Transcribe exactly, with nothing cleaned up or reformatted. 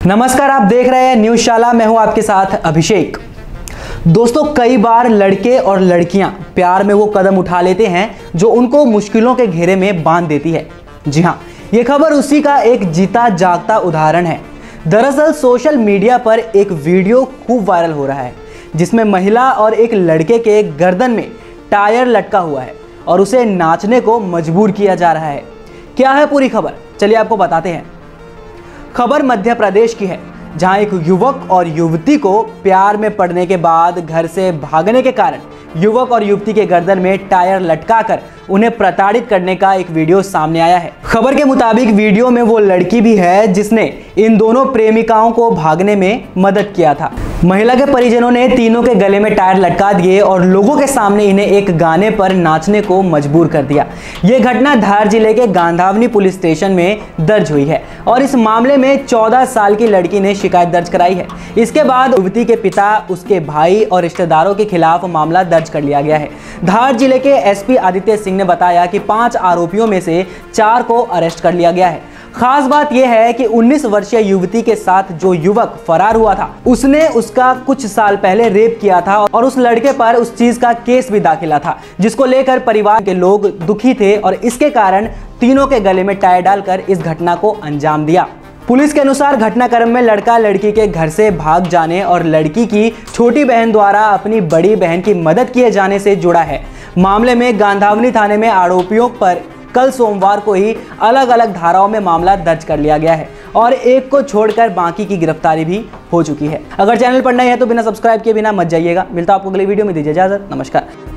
नमस्कार, आप देख रहे हैं न्यूज शाला। मैं हूं आपके साथ अभिषेक। दोस्तों, कई बार लड़के और लड़कियां प्यार में वो कदम उठा लेते हैं जो उनको मुश्किलों के घेरे में बांध देती है। जी हां, ये खबर उसी का एक जीता जागता उदाहरण है। दरअसल सोशल मीडिया पर एक वीडियो खूब वायरल हो रहा है जिसमें महिला और एक लड़के के गर्दन में टायर लटका हुआ है और उसे नाचने को मजबूर किया जा रहा है। क्या है पूरी खबर, चलिए आपको बताते हैं। खबर मध्य प्रदेश की है, जहां एक युवक और युवती को प्यार में पड़ने के बाद घर से भागने के कारण युवक और युवती के गर्दन में टायर लटकाकर उन्हें प्रताड़ित करने का एक वीडियो सामने आया है। खबर के मुताबिक वीडियो में वो लड़की भी है जिसने इन दोनों प्रेमिकाओं को भागने में मदद किया था। महिला के परिजनों ने तीनों के गले में टायर लटका दिए और लोगों के सामने इन्हें एक गाने पर नाचने को मजबूर कर दिया। ये घटना धार जिले के गांधावनी पुलिस स्टेशन में दर्ज हुई है और इस मामले में चौदह साल की लड़की ने शिकायत दर्ज कराई है। इसके बाद युवती के पिता, उसके भाई और रिश्तेदारों के खिलाफ मामला दर्ज कर लिया गया है। धार जिले के एसपी आदित्य सिंह ने बताया कि पांच आरोपियों में से चार को अरेस्ट कर लिया गया है। खास बात यह है कि उन्नीस वर्षीय युवती के साथ जो युवक फरार हुआ था, उसने उसका कुछ साल पहले रेप किया था और उस लड़के पर उस चीज का केस भी दाखिला था, जिसको लेकर परिवार के लोग दुखी थे और इसके कारण तीनों के गले में टायर डालकर इस घटना को अंजाम दिया। पुलिस के अनुसार घटनाक्रम में लड़का लड़की के घर से भाग जाने और लड़की की छोटी बहन द्वारा अपनी बड़ी बहन की मदद किए जाने से जुड़ा है। मामले में गांधावनी थाने में आरोपियों पर कल सोमवार को ही अलग अलग धाराओं में मामला दर्ज कर लिया गया है और एक को छोड़कर बाकी की गिरफ्तारी भी हो चुकी है। अगर चैनल पर नए हैं तो बिना सब्सक्राइब किए बिना मत जाइएगा। मिलता हूं आपको अगली वीडियो में, दीजिए इजाजत। नमस्कार।